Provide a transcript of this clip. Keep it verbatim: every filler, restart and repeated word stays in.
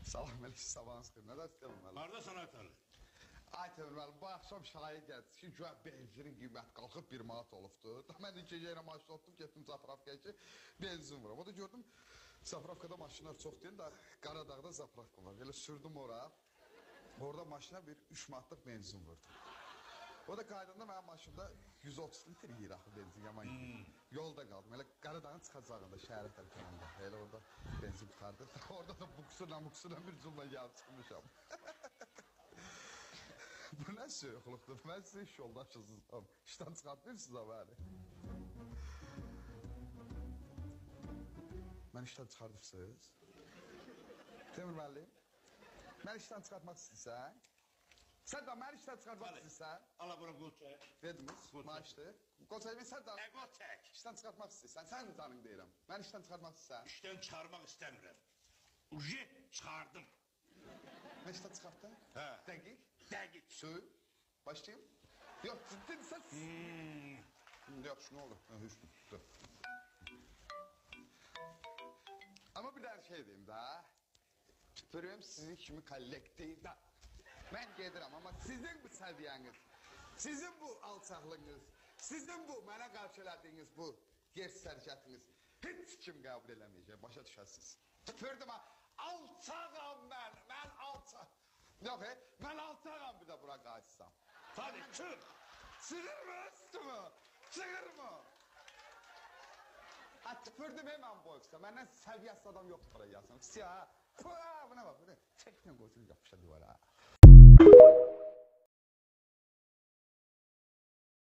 Salam əleykum, sabahınız xeyir. Nədə istəyəm məlim? Harada sana atarlı? Ay Təmir məlim, bu axşam şahid gəldi ki, güya benzinin qiyməti qalxıb bir manat olubdu. Mən də gecə ilə maşın otdum, getdim zapravkaya ki, benzin vuram. O da gördüm, zapravkada maşınlar çox deyil də, Qaradağda zapravka var. Elə sürdüm ora, orada maşına bir üç manatlıq benzin vurdum. O da qaydanda mənim maşında yüz otuz litr yiyir axı benzin, yaman yiyir. Yolda qaldım, elə Qaradağın çıxacağında, şəhərə tərəfəndə. Elə orada benzin tutardı. Orada da buksuna, buksuna bir cümlə gəlib çıxmışam. Bu nə söyüqlükdür? Mən sizin iş yoldaşınızam. İşdən çıxartmıyorsunuz ama hani. Mən işdən çıxardırsınız. Temur müəllim, mən işdən çıxartmaq istəyirsən. Sən də mən işdən çıxartmaq istəyirsən. Ala bura qol çək. Verdiniz, maaşdır. Qol çəkmək sən də... Nə qol çək? İşdən çıxartmaq istəyirsən, sən də canın deyirəm. Mən işdən çıxartmaq istəyirsən. İşdən çıxarmaq istəmirəm. Uje çıxardım. Mən işdən çıxartdım? Hə. Dəqiq? Dəqiq. Söy. Başlayayım. Yox, ciddidirsən. Hmm. Yaxşı, nə olur? Dur. Ama bir daha şey diyeyim daha. Tüpürüm sizin kimi kollek değil da. Ben gedirəm ama sizin bu səviyyəniz, sizin bu alçaqlığınız, sizin bu mənə qarşı elədiyiniz bu gers sərkətiniz heç kim qəbul eləməyəcək, başa düşəsiniz. Tüpürdüm ha, alçağam mən, mən alçaq. Yox, he, mən alçağam bir də bura qaçsam. Tabii, çıx. Sığır mı üstümü? Sığır mı? Ha, tüpürdüm hemen bu öksə, məndən səviyyəsiz adam yoxdur bura yazsam. Siyah, ha, buna bak, buna. Çəkməyən qoysun yapışa divara.